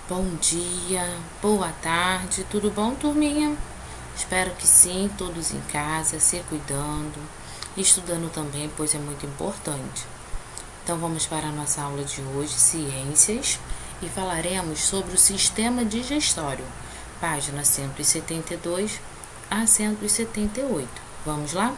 Bom dia, boa tarde, tudo bom, turminha? Espero que sim, todos em casa, se cuidando, estudando também, pois é muito importante. Então vamos para a nossa aula de hoje, Ciências, e falaremos sobre o sistema digestório, página 172 a 178. Vamos lá?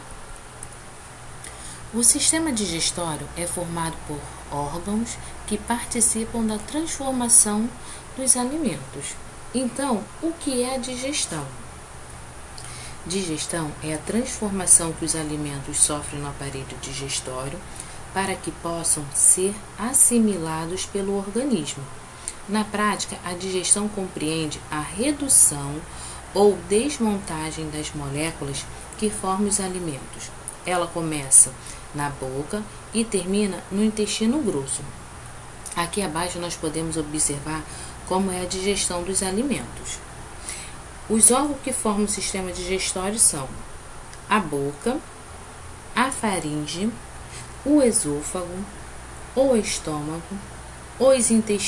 O sistema digestório é formado por órgãos que participam da transformação dos alimentos. Então, o que é a digestão? Digestão é a transformação que os alimentos sofrem no aparelho digestório para que possam ser assimilados pelo organismo. Na prática, a digestão compreende a redução ou desmontagem das moléculas que formam os alimentos. Ela começa na boca e termina no intestino grosso. Aqui abaixo nós podemos observar como é a digestão dos alimentos. Os órgãos que formam o sistema digestório são a boca, a faringe, o esôfago, o estômago, os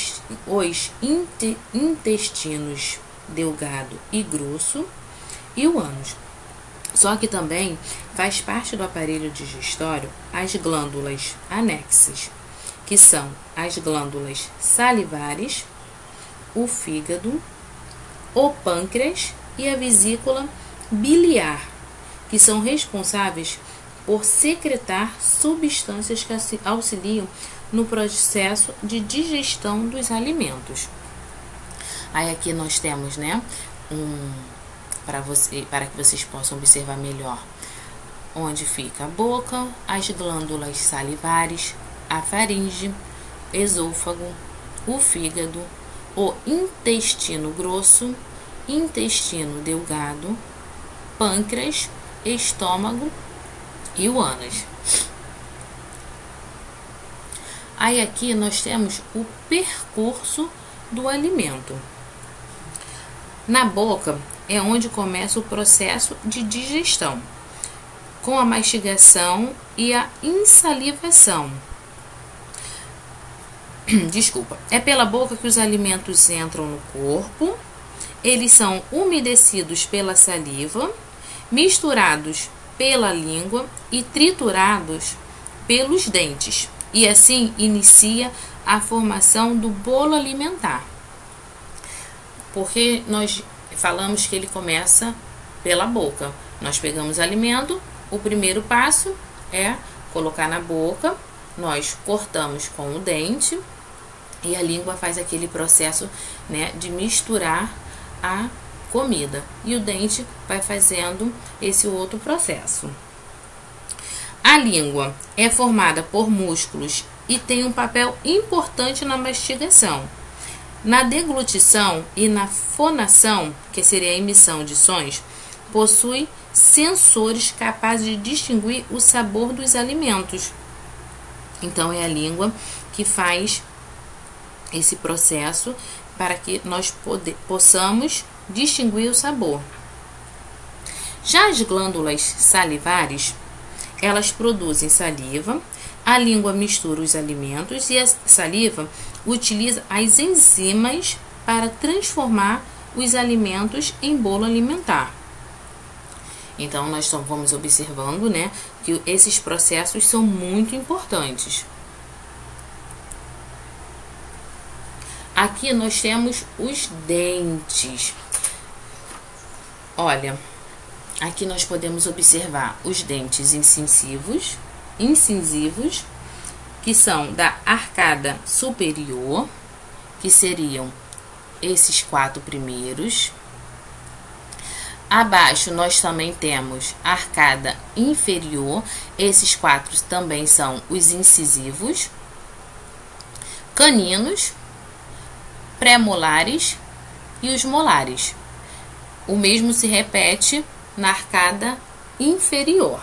intestinos delgado e grosso e o ânus. Só que também faz parte do aparelho digestório as glândulas anexas, que são as glândulas salivares, o fígado, o pâncreas e a vesícula biliar, que são responsáveis por secretar substâncias que auxiliam no processo de digestão dos alimentos. Aí aqui nós temos, para que vocês possam observar melhor, onde fica a boca, as glândulas salivares, a faringe, esôfago, o fígado, o intestino grosso, intestino delgado, pâncreas, estômago e o ânus. Aí aqui nós temos o percurso do alimento. Na boca é onde começa o processo de digestão, com a mastigação e a insalivação. É pela boca que os alimentos entram no corpo, eles são umedecidos pela saliva, misturados pela língua e triturados pelos dentes. E assim inicia a formação do bolo alimentar. Porque nós falamos que ele começa pela boca. Nós pegamos alimento, o primeiro passo é colocar na boca, nós cortamos com o dente e a língua faz aquele processo, de misturar a comida. E o dente vai fazendo esse outro processo. A língua é formada por músculos e tem um papel importante na mastigação. Na deglutição e na fonação, que seria a emissão de sons, possui sensores capazes de distinguir o sabor dos alimentos. Então, é a língua que faz esse processo para que nós possamos distinguir o sabor. Já as glândulas salivares, elas produzem saliva, a língua mistura os alimentos e a saliva utiliza as enzimas para transformar os alimentos em bolo alimentar. Então, nós vamos observando, que esses processos são muito importantes. Aqui nós temos os dentes. Olha, aqui nós podemos observar os dentes incisivos, que são da arcada superior, que seriam esses 4 primeiros. Abaixo nós também temos a arcada inferior, esses 4 também são os incisivos, caninos, pré-molares e os molares. O mesmo se repete na arcada inferior.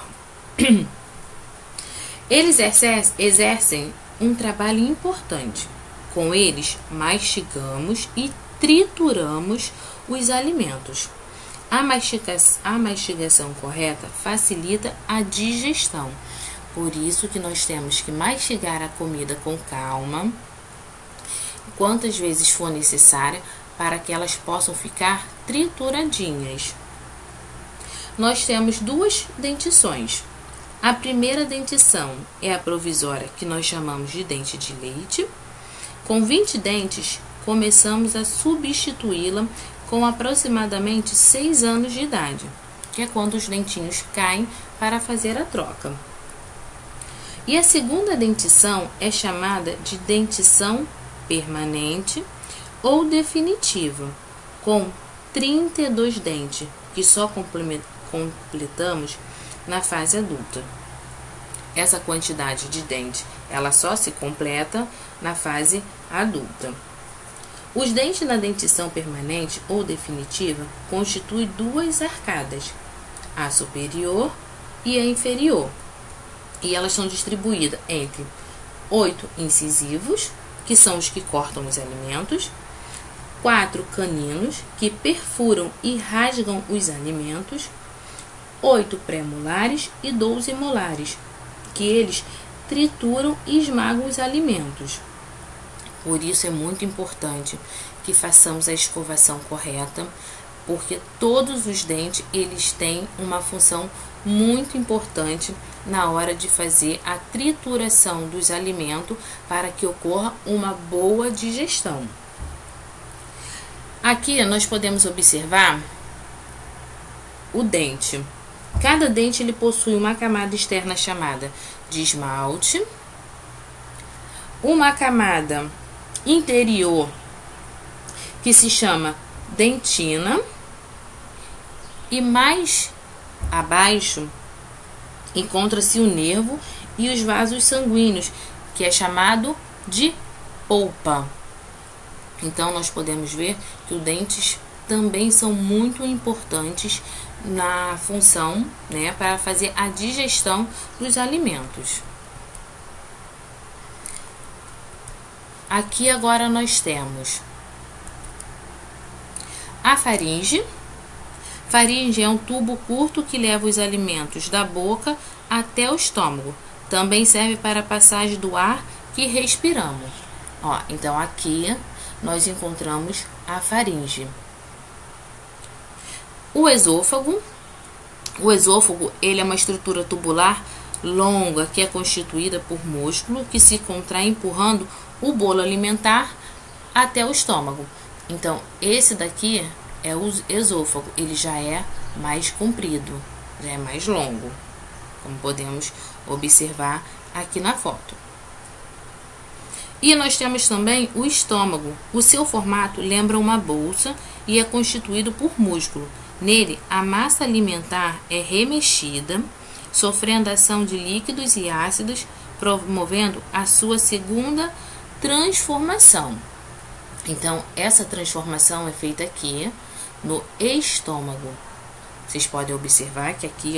Eles exercem um trabalho importante. Com eles, mastigamos e trituramos os alimentos. A mastigação correta facilita a digestão. Por isso que nós temos que mastigar a comida com calma quantas vezes for necessária para que elas possam ficar trituradinhas. Nós temos duas dentições. A primeira dentição é a provisória, que nós chamamos de dente de leite. Com 20 dentes, começamos a substituí-la com aproximadamente 6 anos de idade, que é quando os dentinhos caem para fazer a troca. E a segunda dentição é chamada de dentição permanente ou definitiva, com 32 dentes, que só completamos na fase adulta. Essa quantidade de dentes, ela só se completa na fase adulta. Os dentes na dentição permanente ou definitiva constituem duas arcadas, a superior e a inferior, e elas são distribuídas entre 8 incisivos, que são os que cortam os alimentos, 4 caninos, que perfuram e rasgam os alimentos, 8 pré-molares e 12 molares, que eles trituram e esmagam os alimentos. Por isso é muito importante que façamos a escovação correta, porque todos os dentes eles têm uma função muito importante na hora de fazer a trituração dos alimentos para que ocorra uma boa digestão. Aqui nós podemos observar o dente. Cada dente ele possui uma camada externa chamada de esmalte, uma camada interior que se chama dentina, e mais abaixo encontra-se o nervo e os vasos sanguíneos, que é chamado de polpa. Então nós podemos ver que os dentes também são muito importantes na função, para fazer a digestão dos alimentos. Aqui agora nós temos a faringe. Faringe é um tubo curto que leva os alimentos da boca até o estômago. Também serve para a passagem do ar que respiramos. Então aqui nós encontramos a faringe. O esôfago. O esôfago ele é uma estrutura tubular longa que é constituída por músculo que se contrai empurrando o bolo alimentar até o estômago. Então, esse daqui é o esôfago. Ele já é mais comprido, já é mais longo, como podemos observar aqui na foto. E nós temos também o estômago. O seu formato lembra uma bolsa e é constituído por músculo. Nele, a massa alimentar é remexida, sofrendo ação de líquidos e ácidos, promovendo a sua segunda transformação. Então, essa transformação é feita aqui no estômago. Vocês podem observar que aqui,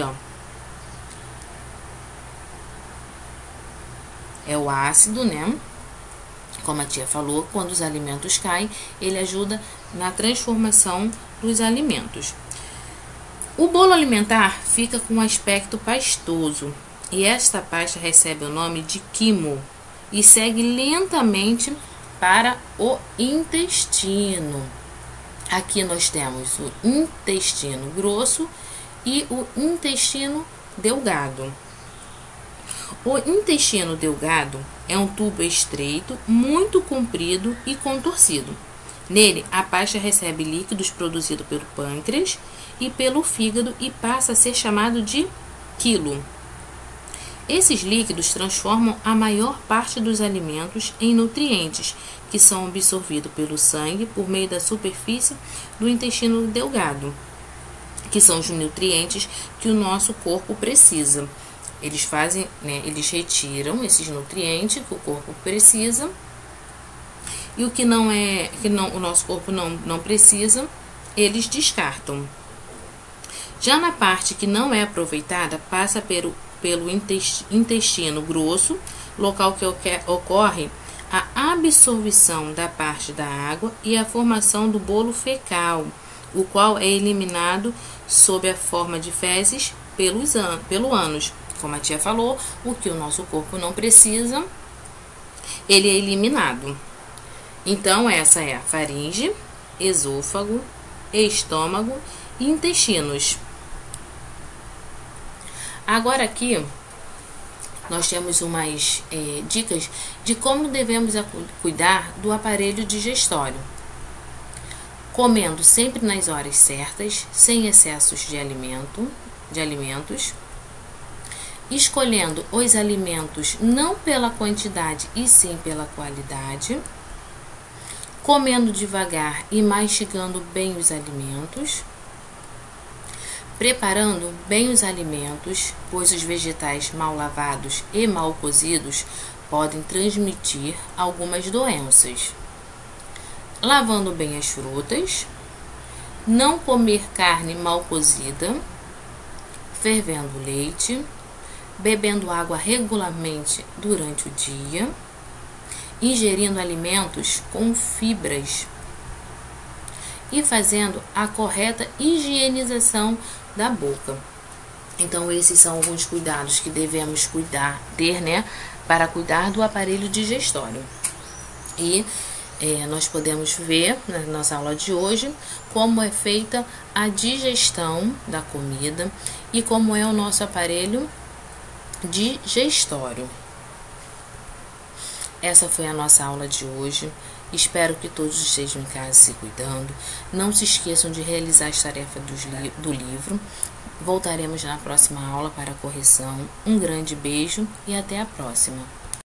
é o ácido, Como a tia falou, quando os alimentos caem, ele ajuda na transformação dos alimentos. O bolo alimentar fica com um aspecto pastoso e esta pasta recebe o nome de quimo e segue lentamente para o intestino. Aqui nós temos o intestino grosso e o intestino delgado. O intestino delgado é um tubo estreito, muito comprido e contorcido. Nele, a pasta recebe líquidos produzidos pelo pâncreas e pelo fígado e passa a ser chamado de quilo. Esses líquidos transformam a maior parte dos alimentos em nutrientes, que são absorvidos pelo sangue por meio da superfície do intestino delgado, que são os nutrientes que o nosso corpo precisa. Eles fazem, eles retiram esses nutrientes que o corpo precisa e o que o nosso corpo não precisa, eles descartam. Já na parte que não é aproveitada, passa pelo intestino grosso, local que ocorre a absorção da parte da água e a formação do bolo fecal, o qual é eliminado sob a forma de fezes pelo ânus. Como a tia falou, o que o nosso corpo não precisa, ele é eliminado. Então, essa é a faringe, esôfago, estômago e intestinos. Agora aqui, nós temos umas dicas de como devemos cuidar do aparelho digestório. Comendo sempre nas horas certas, sem excessos de alimentos. Escolhendo os alimentos não pela quantidade e sim pela qualidade. Comendo devagar e mastigando bem os alimentos. Preparando bem os alimentos, pois os vegetais mal lavados e mal cozidos podem transmitir algumas doenças. Lavando bem as frutas. Não comer carne mal cozida. Fervendo leite. Bebendo água regularmente durante o dia. Ingerindo alimentos com fibras. E fazendo a correta higienização da boca. Então, esses são alguns cuidados que devemos ter, né, para cuidar do aparelho digestório. E nós podemos ver na nossa aula de hoje como é feita a digestão da comida e como é o nosso aparelho digestório. Essa foi a nossa aula de hoje. Espero que todos estejam em casa se cuidando. Não se esqueçam de realizar as tarefas do livro. Voltaremos na próxima aula para a correção. Um grande beijo e até a próxima.